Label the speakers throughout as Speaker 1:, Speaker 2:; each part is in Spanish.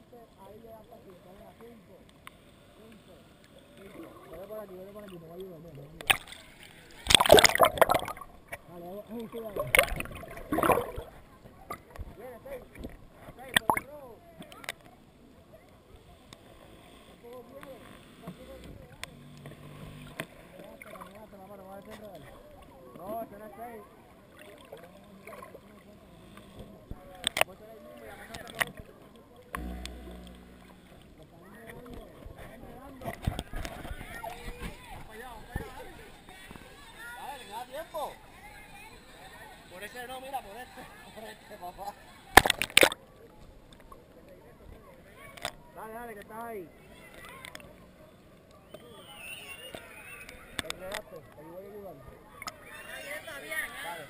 Speaker 1: ahí llega hasta 5, venga, 5, 5. Voy por aquí, me va a ayudar, ven. Vale, es un cuidado. Viene, 6, por el rojo. Tampoco quiere, Caminaste, mamá, no vas a desenredar. No, ese no es 6. Tiempo. Por ese no, mira, por este, papá. Dale, que estás ahí. Te entregaste, te voy a ayudar.
Speaker 2: Ahí está bien, ¿eh?
Speaker 1: Dale.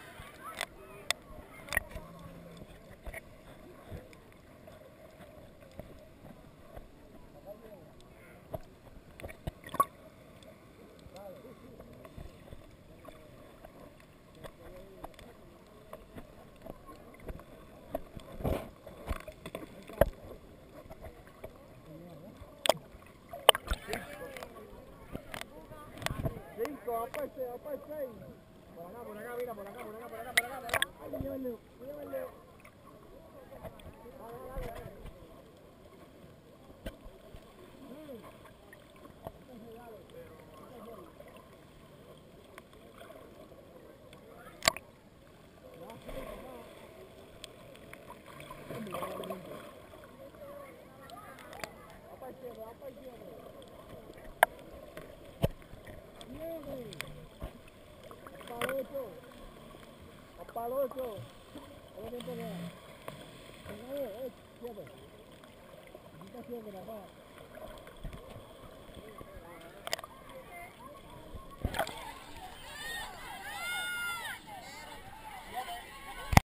Speaker 1: 5, va el 6. Por acá, mira, por acá. Ay, llévalo. Dale. Va para el cielo. Viene. Hasta el 8. ¿Cuánto tiempo queda? 7. Aquí está 7, papá.